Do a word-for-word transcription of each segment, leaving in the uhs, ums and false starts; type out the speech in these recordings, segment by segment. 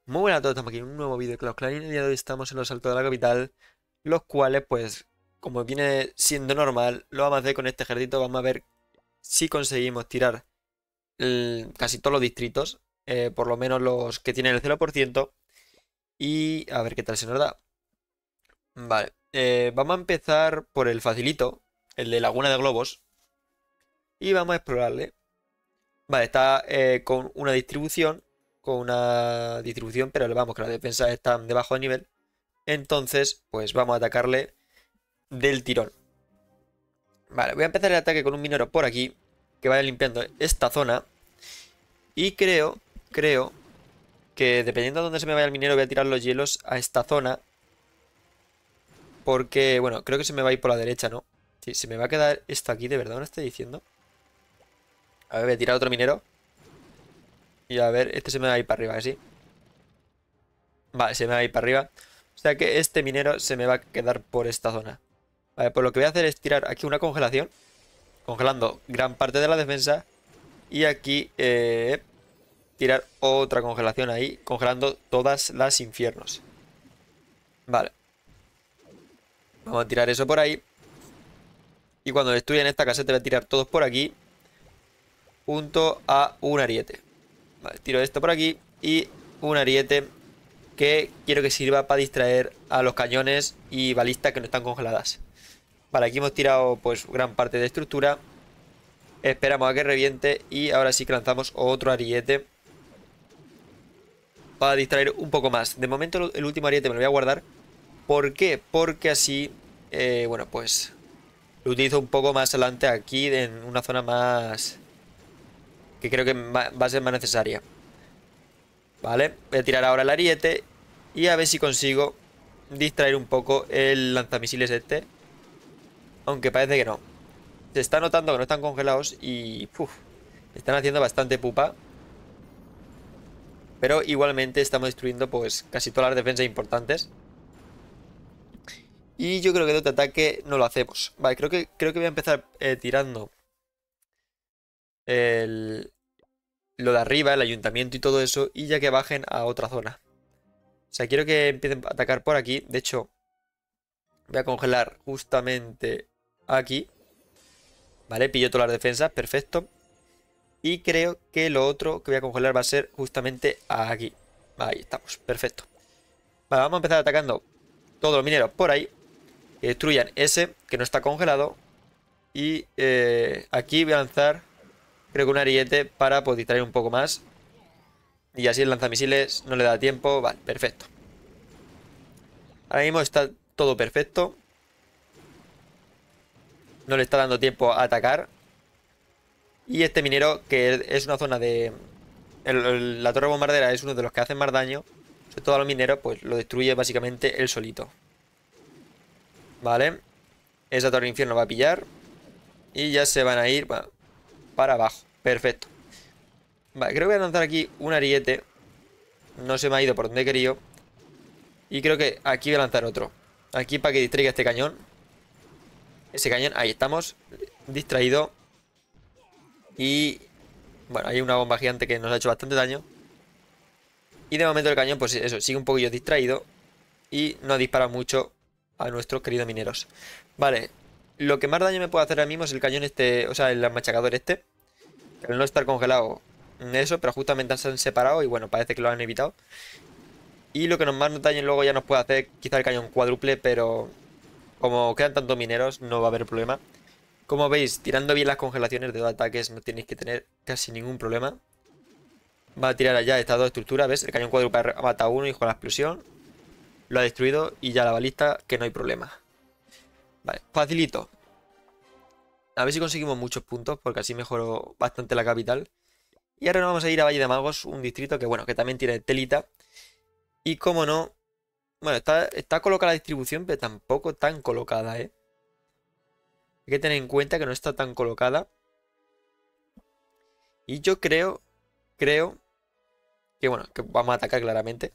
Muy buenas a todos, estamos aquí en un nuevo vídeo de Clash of Clans y en el día de hoy estamos en los altos de la capital, los cuales, pues, como viene siendo normal, lo vamos a hacer con este ejército. Vamos a ver si conseguimos tirar el- casi todos los distritos, eh, por lo menos los que tienen el cero por ciento, y a ver qué tal se nos da. Vale, eh, vamos a empezar por el facilito, el de Laguna de Globos, y vamos a explorarle. Vale, está eh, con una distribución, con una distribución, pero vamos, que las defensas están de bajo nivel. Entonces, pues vamos a atacarle del tirón. Vale, voy a empezar el ataque con un minero por aquí, que vaya limpiando esta zona. Y creo, creo que dependiendo de dónde se me vaya el minero, voy a tirar los hielos a esta zona. Porque, bueno, creo que se me va a ir por la derecha, ¿no? Sí, se me va a quedar esto aquí, ¿de verdad me lo estoy diciendo? A ver, voy a tirar otro minero. Y a ver, este se me va a ir para arriba, ¿sí? Vale, se me va a ir para arriba. O sea que este minero se me va a quedar por esta zona. Vale, pues lo que voy a hacer es tirar aquí una congelación, congelando gran parte de la defensa. Y aquí eh, tirar otra congelación ahí, congelando todas las infiernos. Vale. Vamos a tirar eso por ahí. Y cuando destruyan esta caseta voy a tirar todos por aquí, junto a un ariete. Vale, tiro esto por aquí y un ariete que quiero que sirva para distraer a los cañones y balistas que no están congeladas. Vale, aquí hemos tirado pues gran parte de estructura. Esperamos a que reviente y ahora sí que lanzamos otro ariete para distraer un poco más. De momento el último ariete me lo voy a guardar. ¿Por qué? Porque así, eh, bueno, pues lo utilizo un poco más adelante aquí en una zona más que creo que va va a ser más necesaria. Vale, voy a tirar ahora el ariete y a ver si consigo distraer un poco el lanzamisiles este. Aunque parece que no. Se está notando que no están congelados y uf, están haciendo bastante pupa. Pero igualmente estamos destruyendo pues casi todas las defensas importantes. Y yo creo que de otro ataque no lo hacemos. Vale, creo que, creo que voy a empezar eh, tirando el, lo de arriba, el ayuntamiento y todo eso. Y ya que bajen a otra zona. O sea, quiero que empiecen a atacar por aquí. De hecho, voy a congelar justamente aquí. Vale, pillo todas las defensas, perfecto. Y creo que lo otro que voy a congelar va a ser justamente aquí. Ahí estamos, perfecto. Vale, vamos a empezar atacando todos los mineros por ahí. Que destruyan ese, que no está congelado. Y eh, aquí voy a lanzar, creo que un ariete para pues, distraer un poco más. Y así el lanzamisiles no le da tiempo. Vale, perfecto. Ahora mismo está todo perfecto. No le está dando tiempo a atacar. Y este minero, que es una zona de... el- el- la torre bombardera es uno de los que hacen más daño. Sobre todo a los mineros, pues lo destruye básicamente él solito. Vale. Esa torre infierno va a pillar. Y ya se van a ir bueno, para abajo. Perfecto. Vale, creo que voy a lanzar aquí un ariete. No se me ha ido por donde he querido. Y creo que aquí voy a lanzar otro. Aquí para que distraiga este cañón. Ese cañón, ahí estamos. Distraído. Y... bueno, hay una bomba gigante que nos ha hecho bastante daño. Y de momento el cañón, pues eso, sigue un poquillo distraído. Y no dispara mucho a nuestros queridos mineros. Vale. Lo que más daño me puede hacer ahora mismo es el cañón este, o sea, el machacador este. El no estar congelado, eso, pero justamente se han separado y bueno, parece que lo han evitado. Y lo que nos más daño luego ya nos puede hacer quizá el cañón cuádruple, pero como quedan tantos mineros no va a haber problema. Como veis, tirando bien las congelaciones de dos ataques no tenéis que tener casi ningún problema. Va a tirar allá estas dos estructuras, ¿ves? El cañón cuádruple ha matado a uno y con la explosión lo ha destruido y ya la balista que no hay problema. Vale, facilito. A ver si conseguimos muchos puntos porque así mejoró bastante la capital. Y ahora nos vamos a ir a Valle de Magos, un distrito que bueno, que también tiene telita. Y como no, bueno, está, está colocada la distribución, pero tampoco tan colocada, ¿eh? Hay que tener en cuenta que no está tan colocada. Y yo creo, creo que bueno, que vamos a atacar claramente.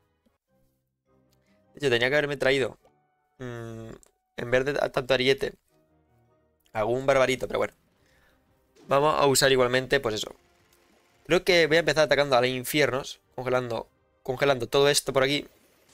De hecho, tenía que haberme traído, mmm, en vez de tanto ariete, algún barbarito, pero bueno. Vamos a usar igualmente, pues eso. Creo que voy a empezar atacando a los infiernos, congelando congelando todo esto por aquí.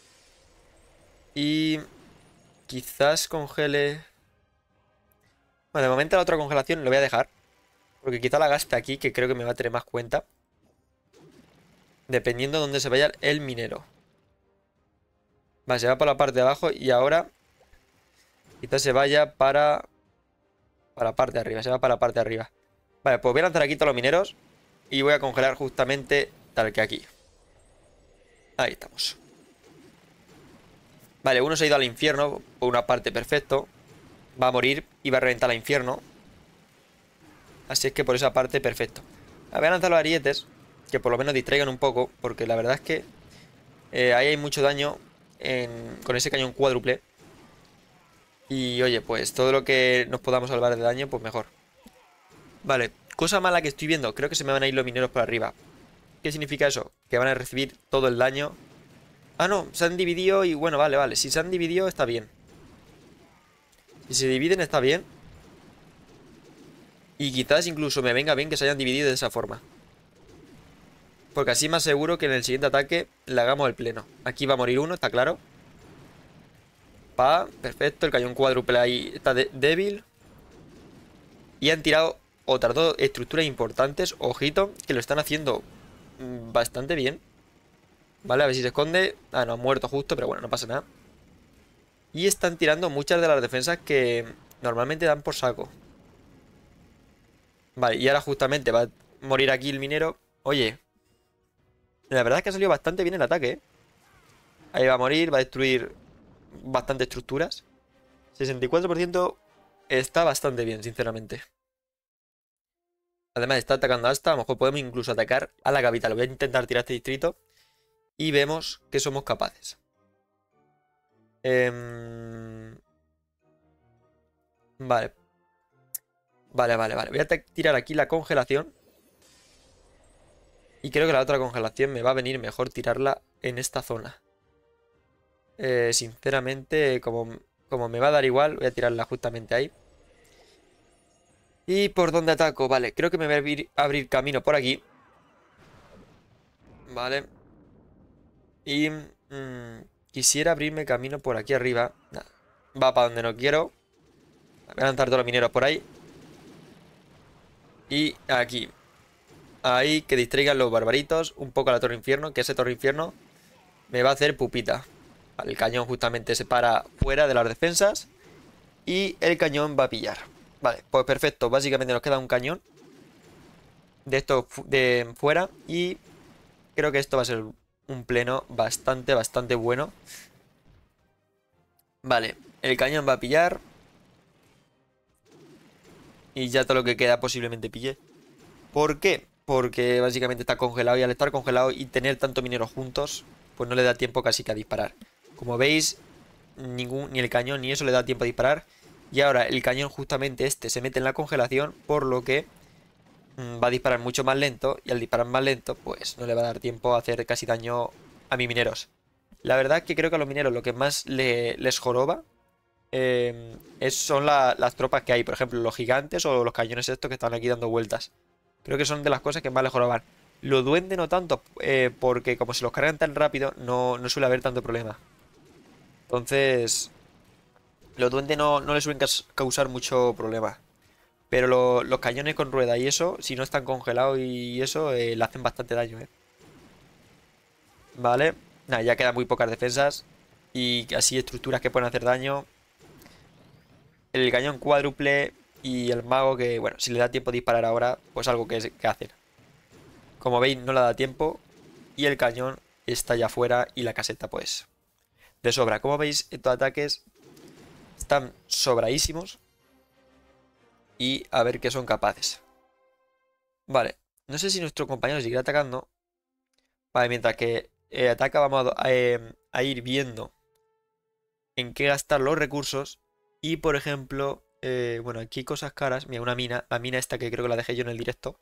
Y quizás congele... Bueno, de momento la otra congelación lo voy a dejar. Porque quizá la gaste aquí, que creo que me va a tener más cuenta. Dependiendo de dónde se vaya el minero. Vale, se va por la parte de abajo y ahora quizás se vaya para... Para la parte de arriba, se va para la parte de arriba. Vale, pues voy a lanzar aquí todos los mineros. Y voy a congelar justamente tal que aquí. Ahí estamos. Vale, uno se ha ido al infierno. Por una parte, perfecto. Va a morir y va a reventar al infierno. Así es que por esa parte, perfecto. Voy a lanzar los arietes, que por lo menos distraigan un poco. Porque la verdad es que eh, ahí hay mucho daño en, con ese cañón cuádruple. Y oye, pues todo lo que nos podamos salvar de daño, pues mejor. Vale, cosa mala que estoy viendo. Creo que se me van a ir los mineros por arriba. ¿Qué significa eso? Que van a recibir todo el daño. Ah, no, se han dividido y bueno, vale, vale. Si se han dividido está bien. Si se dividen está bien. Y quizás incluso me venga bien que se hayan dividido de esa forma. Porque así más seguro que en el siguiente ataque le hagamos el pleno. Aquí va a morir uno, está claro. Pa, perfecto, el cañón cuádruple ahí está de débil. Y han tirado otras dos estructuras importantes. Ojito, que lo están haciendo bastante bien. Vale, a ver si se esconde. Ah, no, ha muerto justo, pero bueno, no pasa nada. Y están tirando muchas de las defensas que normalmente dan por saco. Vale, y ahora justamente va a morir aquí el minero. Oye, la verdad es que ha salido bastante bien el ataque, ¿eh? Ahí va a morir, va a destruir bastantes estructuras. sesenta y cuatro por ciento está bastante bien, sinceramente. Además está atacando hasta, a lo mejor podemos incluso atacar a la capital. Voy a intentar tirar este distrito y vemos que somos capaces. Eh... Vale. Vale, vale, vale. Voy a tirar aquí la congelación. Y creo que la otra congelación me va a venir mejor tirarla en esta zona. Eh, sinceramente, como, como me va a dar igual, voy a tirarla justamente ahí. ¿Y por dónde ataco? Vale, creo que me voy a abrir, abrir camino por aquí. Vale. Y mmm, quisiera abrirme camino por aquí arriba. Nah, va para donde no quiero. Voy a lanzar todos los mineros por ahí. Y aquí. Ahí que distraigan los barbaritos. Un poco a la torre infierno. Que ese torre infierno me va a hacer pupita. Vale, el cañón justamente se para fuera de las defensas. Y el cañón va a pillar. Vale, pues perfecto. Básicamente nos queda un cañón de esto de fuera. Y creo que esto va a ser un pleno bastante, bastante bueno. Vale, el cañón va a pillar. Y ya todo lo que queda posiblemente pille. ¿Por qué? Porque básicamente está congelado y al estar congelado y tener tanto minero juntos, pues no le da tiempo casi que a disparar. Como veis, ningún, ni el cañón ni eso le da tiempo a disparar. Y ahora el cañón justamente este se mete en la congelación, por lo que mmm, va a disparar mucho más lento. Y al disparar más lento, pues no le va a dar tiempo a hacer casi daño a mis mineros. La verdad es que creo que a los mineros lo que más le, les joroba eh, es, son la, las tropas que hay. Por ejemplo, los gigantes o los cañones estos que están aquí dando vueltas. Creo que son de las cosas que más le joroban. Los duendes no tanto, eh, porque como se los cargan tan rápido, no, no suele haber tanto problema. Entonces, los duendes no, no les suelen causar mucho problema. Pero lo, los cañones con rueda y eso, si no están congelados y eso, eh, le hacen bastante daño, ¿eh? Vale. Nada, ya quedan muy pocas defensas. Y así estructuras que pueden hacer daño. El cañón cuádruple y el mago que, bueno, si le da tiempo a disparar ahora, pues algo que, que hacer. Como veis, no le da tiempo. Y el cañón está ya fuera y la caseta, pues, de sobra. Como veis, estos ataques están sobradísimos. Y a ver qué son capaces. Vale, no sé si nuestro compañero seguirá atacando. Vale, mientras que eh, ataca vamos a, eh, a ir viendo en qué gastar los recursos. Y por ejemplo, eh, bueno, aquí hay cosas caras. Mira, una mina, la mina esta que creo que la dejé yo en el directo.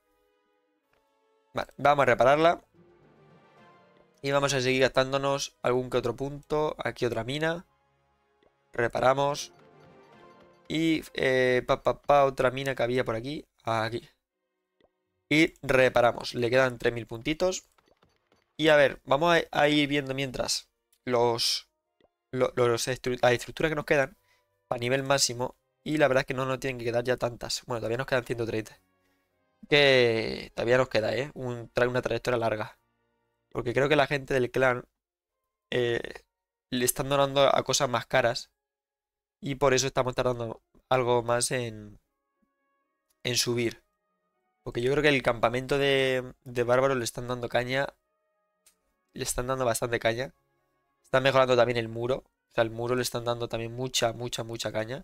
Vale, vamos a repararla. Y vamos a seguir gastándonos algún que otro punto. Aquí otra mina. Reparamos. Y eh, pa, pa, pa, otra mina que había por aquí. Aquí. Y reparamos. Le quedan tres mil puntitos. Y a ver, vamos a, a ir viendo mientras los, lo- los estru- las estructuras que nos quedan a nivel máximo. Y la verdad es que no nos tienen que quedar ya tantas. Bueno, todavía nos quedan ciento treinta. Que todavía nos queda, ¿eh? Un, tra- una trayectoria larga. Porque creo que la gente del clan eh, le están donando a cosas más caras. Y por eso estamos tardando algo más en, en subir. Porque yo creo que el campamento de, de bárbaros le están dando caña. Le están dando bastante caña. Están mejorando también el muro. O sea, el muro le están dando también mucha, mucha, mucha caña.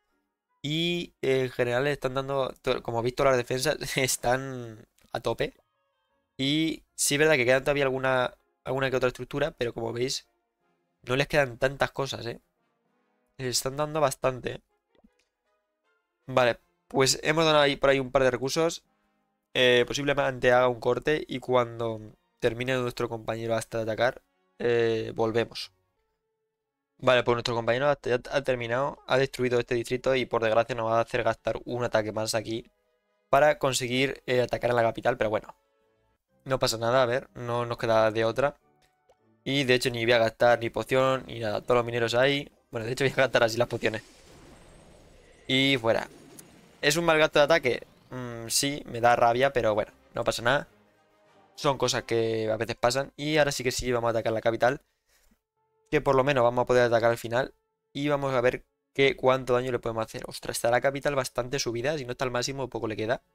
Y eh, en general le están dando, to- como he visto las defensas, están a tope. Y sí es verdad que quedan todavía alguna, alguna que otra estructura, pero como veis, no les quedan tantas cosas, ¿eh? Les están dando bastante. Vale, pues hemos donado ahí por ahí un par de recursos. Eh, posiblemente haga un corte y cuando termine nuestro compañero hasta de atacar, eh, volvemos. Vale, pues nuestro compañero hasta ya ha terminado, ha destruido este distrito y por desgracia nos va a hacer gastar un ataque más aquí para conseguir eh, atacar a la capital, pero bueno, no pasa nada, a ver, no nos queda de otra. Y de hecho ni voy a gastar ni poción ni nada, todos los mineros ahí. Bueno, de hecho voy a gastar así las pociones. Y fuera. ¿Es un mal gasto de ataque? Mm, sí, me da rabia, pero bueno, no pasa nada. Son cosas que a veces pasan. Y ahora sí que sí vamos a atacar la capital. Que por lo menos vamos a poder atacar al final. Y vamos a ver qué, cuánto daño le podemos hacer. Ostras, está la capital bastante subida. Si no está al máximo, poco le queda.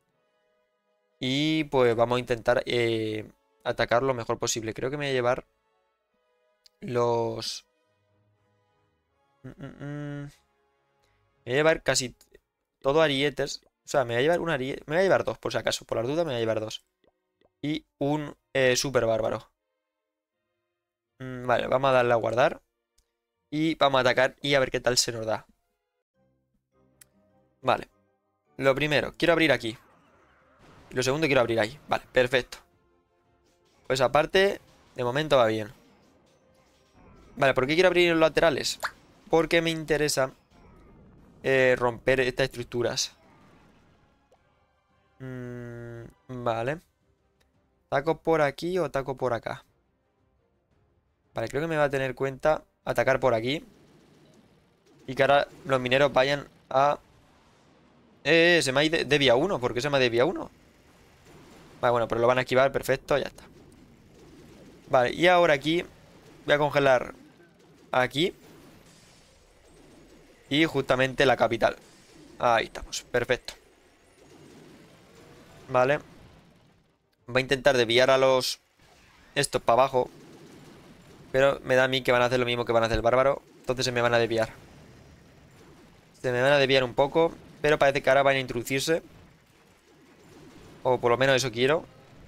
Y pues vamos a intentar eh, atacar lo mejor posible. Creo que me voy a llevar los... Mm, mm, mm. Me voy a llevar casi todo arietes. O sea, me voy a llevar un ariete. Me voy a llevar dos, por si acaso. Por las dudas, me voy a llevar dos. Y un eh, super bárbaro. Mm, vale, vamos a darle a guardar. Y vamos a atacar y a ver qué tal se nos da. Vale. Lo primero, quiero abrir aquí. Y lo segundo, quiero abrir ahí. Vale, perfecto. Pues aparte, de momento va bien. Vale, ¿por qué quiero abrir los laterales? Porque me interesa eh, romper estas estructuras. Mm, vale. ¿Taco por aquí o taco por acá? Vale, creo que me va a tener cuenta atacar por aquí. Y que ahora los mineros vayan a... Eh, eh, se me ha ido de vía uno. ¿Por qué se me ha de vía uno? Vale, bueno, pero lo van a esquivar, perfecto, ya está. Vale, y ahora aquí voy a congelar aquí. Y justamente la capital. Ahí estamos, perfecto. Vale. Voy a intentar desviar a los... estos para abajo. Pero me da a mí que van a hacer lo mismo que van a hacer el bárbaro. Entonces se me van a desviar. Se me van a desviar un poco. Pero parece que ahora van a introducirse. O por lo menos eso quiero.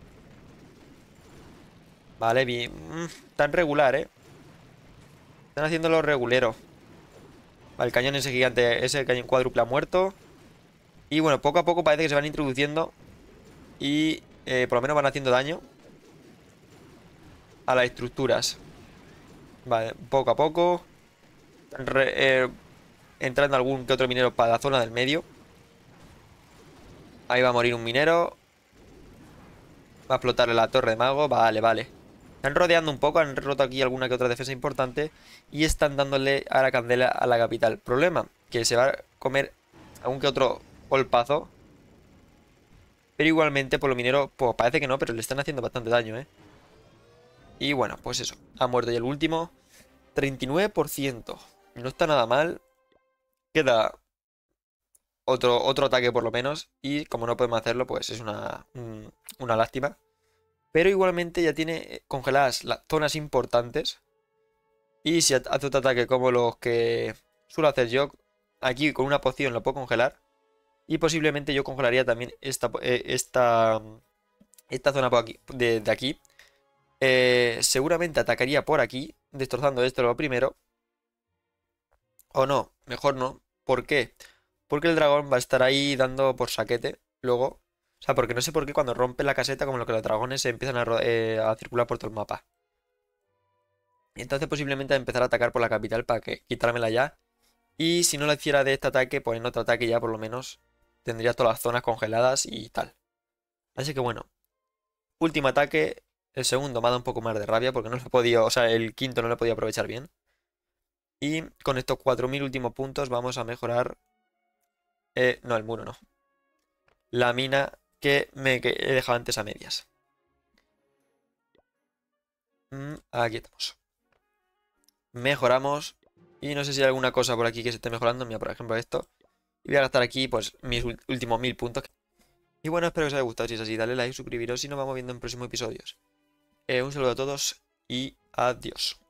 Vale, bien. Mm, tan regular, ¿eh? Están haciendo los reguleros. Vale, el cañón ese gigante, ese cañón cuádruple ha muerto. Y bueno, poco a poco parece que se van introduciendo. Y eh, por lo menos van haciendo daño a las estructuras. Vale, poco a poco. Re- eh, entrando algún que otro minero para la zona del medio. Ahí va a morir un minero. Va a explotarle la torre de mago. Vale, vale. Están rodeando un poco. Han roto aquí alguna que otra defensa importante. Y están dándole a la candela a la capital. Problema, que se va a comer algún que otro golpazo. Pero igualmente por los mineros, pues parece que no, pero le están haciendo bastante daño, ¿eh? Y bueno, pues eso. Ha muerto ya el último. treinta y nueve por ciento. No está nada mal. Queda otro, otro ataque por lo menos. Y como no podemos hacerlo, pues es una, un- una lástima. Pero igualmente ya tiene congeladas las zonas importantes. Y si hace otro ataque como los que suelo hacer yo, aquí con una poción lo puedo congelar. Y posiblemente yo congelaría también esta, eh, esta, esta zona por aquí, de, de aquí. Eh, seguramente atacaría por aquí, destrozando esto lo primero. O no, mejor no. ¿Por qué? Porque el dragón va a estar ahí dando por saquete. Luego. O sea, porque no sé por qué cuando rompe la caseta, como lo que los dragones se empiezan a, ro- eh, a circular por todo el mapa. Entonces posiblemente empezar a atacar por la capital para que quitármela ya. Y si no lo hiciera de este ataque, pues en otro ataque ya por lo menos tendría todas las zonas congeladas y tal. Así que bueno. Último ataque. El segundo me ha dado un poco más de rabia porque no lo he podido, o sea, el quinto no lo he podido aprovechar bien. Y con estos cuatro mil últimos puntos vamos a mejorar... eh, no, el muro no. La mina que me que he dejado antes a medias. Mm, aquí estamos. Mejoramos. Y no sé si hay alguna cosa por aquí que se esté mejorando. Mira, por ejemplo, esto. Y voy a gastar aquí, pues, mis últimos mil puntos. Y bueno, espero que os haya gustado. Si es así, dale like, suscribiros y nos vamos viendo en próximos episodios. Eh, un saludo a todos y adiós.